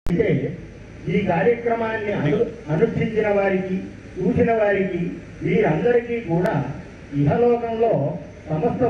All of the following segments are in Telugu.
అంటే ఈ కార్యక్రమాన్ని అనుష్ఠించిన వారికి చూసిన వారికి వీరందరికీ కూడా ఇహలోకంలో సమస్త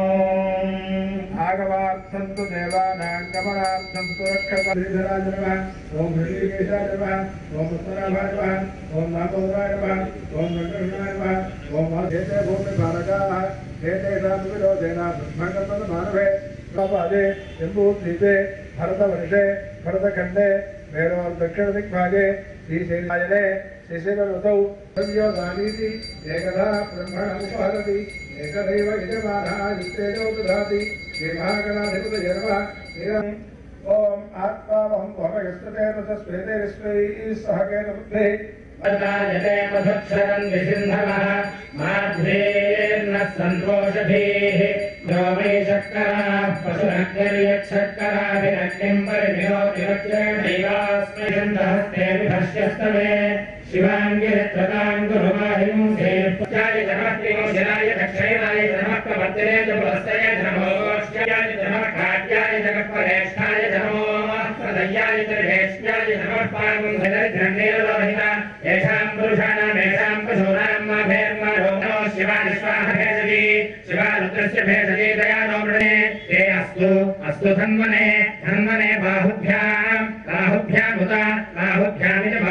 ఆగవార్థంతు దేవానాం గమనార్థంతు రక్షతాయ నమః. ఓం ఋషికేశాయ నమః. ఓం ఉత్తరాభాయ నమః. ఓం నాగోదరాయ నమః. ఓం వెంకటరమణాయ నమః. ఓం ఏతే భూమి భారకాః ఏతేషాం విరోధేన బ్రహ్మకర్మణ మానవే పాదే జంబూద్వీపే భరతవర్షే భరతఖండే మేరోర్దక్షిణ దిగ్భాగే శ్రీశైలాయనే శ్రీశైలऋतौ संयोगानीति एकदा ब्रह्मणमुपहरति एकदैव यजमानः नित्येजो ददाति श्रीमहागणाधिपतये नमः। ओम आत्मावहं भवयस्ततेन तस्मेते विश्वैः सह केन बुद्धे वदायते मधुक्षरं विसिन्धवः माध्वेर्न सन्तोषभिः योमै शर्कराः पशुनग्निर्यच्छर्कराभिरग्निं परिविरोधिरक्षेणैवास्मै गन्धहस्ते विभष्यस्तमे शिवाङ्गिरत्रताङ्गुरुमाहिं सेत्याय नमस्तिं शिराय दक्षिणाय नमः प्रवर्तने च पुरस्तय नमो गोष्ठ्याय नमः खाद्याय नमः परेष्ठाय नमो प्रदय्याय त्रिवेष्ट्याय नमः पावं हरिद्रण्येरलोहिता येषां पुरुषाणामेषां पशूनां माभेर्मारोग्नो शिवाय स्वाहा भेषजी शिवारुद्रस्य भेषजी दयानो मृणे ते अस्तु अस्तु धन्वने धन्वने बाहुभ्यामुता बाहुभ्यामिति